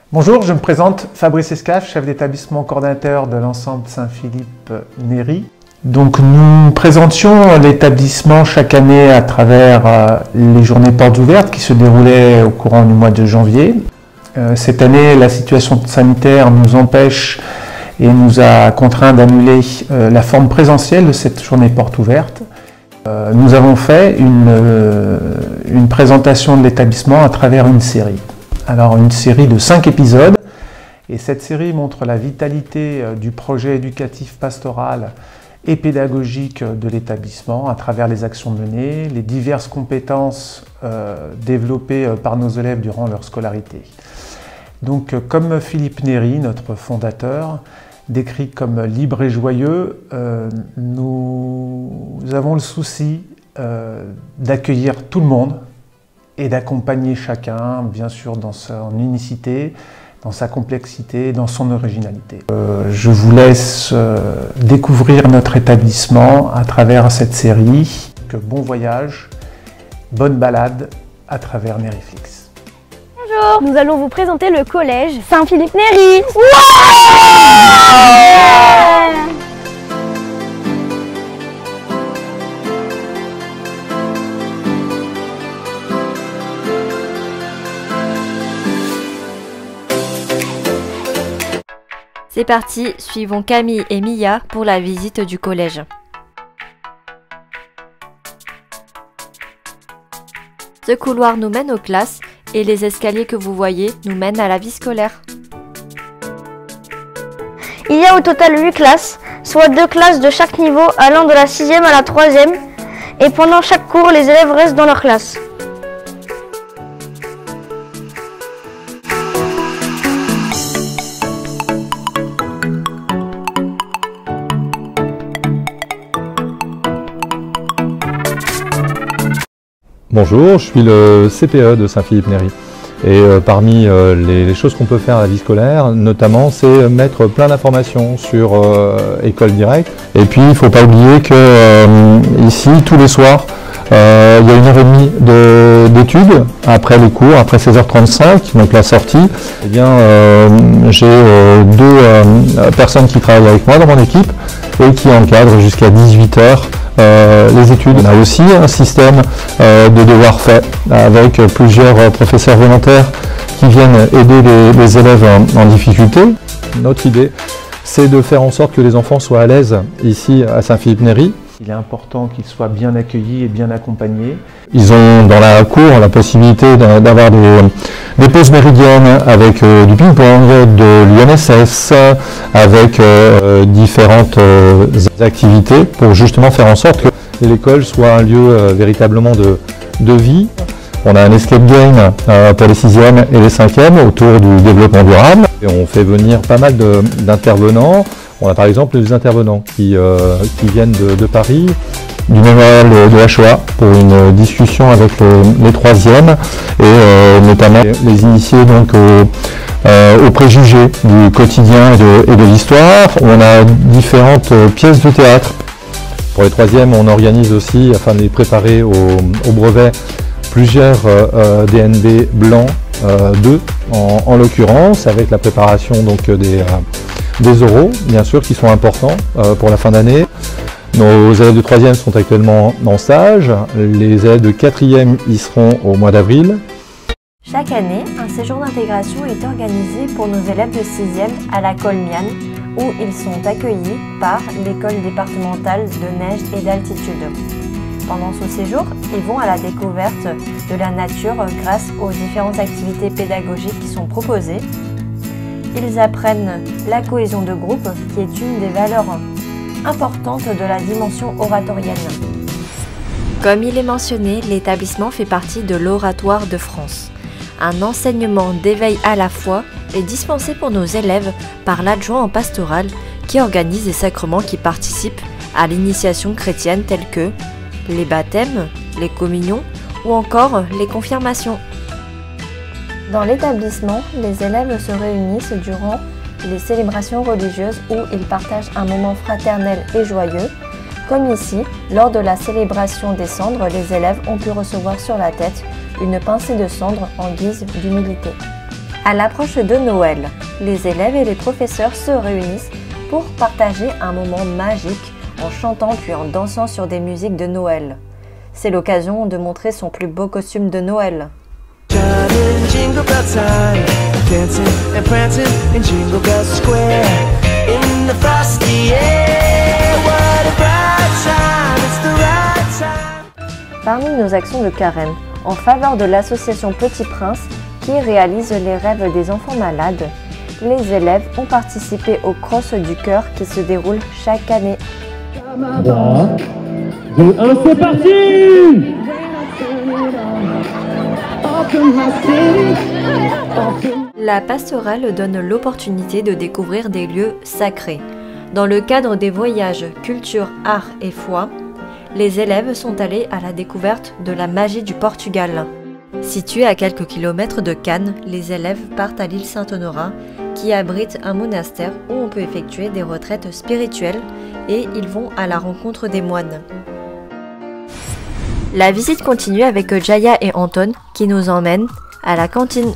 Bonjour, je me présente Fabrice Escaffe, chef d'établissement coordinateur de l'ensemble Saint-Philippe-Néry. Donc nous présentions l'établissement chaque année à travers les journées portes ouvertes qui se déroulaient au courant du mois de janvier. Cette année, la situation sanitaire nous empêche et nous a contraints d'annuler la forme présentielle de cette journée portes ouvertes. Nous avons fait une présentation de l'établissement à travers une série. Alors une série de 5 épisodes, et cette série montre la vitalité du projet éducatif pastoral et pédagogique de l'établissement à travers les actions menées, les diverses compétences développées par nos élèves durant leur scolarité. Donc comme Philippe Néry, notre fondateur, décrit comme libre et joyeux, nous avons le souci d'accueillir tout le monde et d'accompagner chacun, bien sûr, dans son unicité, dans sa complexité, dans son originalité. Je vous laisse découvrir notre établissement à travers cette série. Bon voyage, bonne balade à travers Néryflix. Bonjour, nous allons vous présenter le collège Saint-Philippe-Néry. C'est parti, suivons Camille et Mia pour la visite du collège. Ce couloir nous mène aux classes et les escaliers que vous voyez nous mènent à la vie scolaire. Il y a au total 8 classes, soit 2 classes de chaque niveau allant de la 6e à la 3e. Et pendant chaque cours, les élèves restent dans leur classe. Bonjour, je suis le CPE de Saint-Philippe-Néry et parmi les choses qu'on peut faire à la vie scolaire, notamment, c'est mettre plein d'informations sur École Directe. Et puis, il ne faut pas oublier que ici, tous les soirs, il y a 1h30 d'études après les cours, après 16h35, donc la sortie. Eh bien, j'ai 2 personnes qui travaillent avec moi dans mon équipe et qui encadrent jusqu'à 18h les études. On a aussi un système de devoirs faits avec plusieurs professeurs volontaires qui viennent aider les élèves en difficulté. Notre idée, c'est de faire en sorte que les enfants soient à l'aise ici à Saint-Philippe-Néry. Il est important qu'ils soient bien accueillis et bien accompagnés. Ils ont dans la cour la possibilité d'avoir des pauses méridiennes avec du ping-pong, de l'UNSS, avec différentes activités pour justement faire en sorte que l'école soit un lieu véritablement de vie. On a un escape game pour les 6e et les 5e autour du développement durable. Et on fait venir pas mal d'intervenants. On a par exemple des intervenants qui viennent de Paris, du mémorial de la Shoah pour une discussion avec les 3e et notamment les initiés donc aux préjugés du quotidien et de l'histoire. On a différentes pièces de théâtre. Pour les 3e, on organise aussi, afin de les préparer au brevet, plusieurs DNB blancs 2 en l'occurrence, avec la préparation donc des oraux, bien sûr, qui sont importants pour la fin d'année. Nos élèves de 3e sont actuellement en stage. Les élèves de 4e y seront au mois d'avril. Chaque année, un séjour d'intégration est organisé pour nos élèves de 6e à la Colmiane, où ils sont accueillis par l'école départementale de neige et d'altitude. Pendant ce séjour, ils vont à la découverte de la nature grâce aux différentes activités pédagogiques qui sont proposées. Ils apprennent la cohésion de groupe, qui est une des valeurs importantes de la dimension oratorienne. Comme il est mentionné, l'établissement fait partie de l'Oratoire de France. Un enseignement d'éveil à la foi est dispensé pour nos élèves par l'adjoint en pastoral qui organise des sacrements qui participent à l'initiation chrétienne tels que les baptêmes, les communions ou encore les confirmations. Dans l'établissement, les élèves se réunissent durant les célébrations religieuses où ils partagent un moment fraternel et joyeux. Comme ici, lors de la célébration des cendres, les élèves ont pu recevoir sur la tête une pincée de cendres en guise d'humilité. À l'approche de Noël, les élèves et les professeurs se réunissent pour partager un moment magique en chantant puis en dansant sur des musiques de Noël. C'est l'occasion de montrer son plus beau costume de Noël. Parmi nos actions de carême, en faveur de l'association Petit Prince, qui réalise les rêves des enfants malades, les élèves ont participé au Cross du Cœur qui se déroule chaque année. 3, 2, 1, c'est parti! La pastorale donne l'opportunité de découvrir des lieux sacrés. Dans le cadre des voyages culture, art et foi, les élèves sont allés à la découverte de la magie du Portugal. Située à quelques kilomètres de Cannes, les élèves partent à l'île Saint-Honorat, qui abrite un monastère où on peut effectuer des retraites spirituelles, et ils vont à la rencontre des moines. La visite continue avec Jaya et Anton qui nous emmènent à la cantine.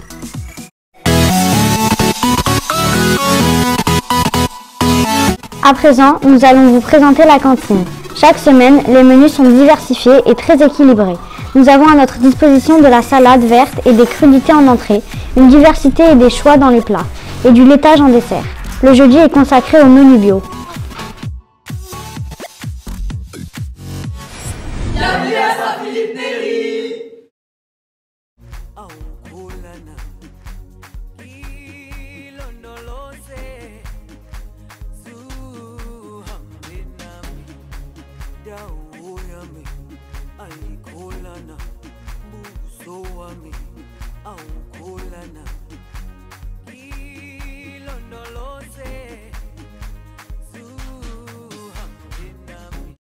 À présent, nous allons vous présenter la cantine. Chaque semaine, les menus sont diversifiés et très équilibrés. Nous avons à notre disposition de la salade verte et des crudités en entrée, une diversité et des choix dans les plats, et du laitage en dessert. Le jeudi est consacré au menu bio. Bienvenue à Saint-Philippe-Néry. Aikolana buso wami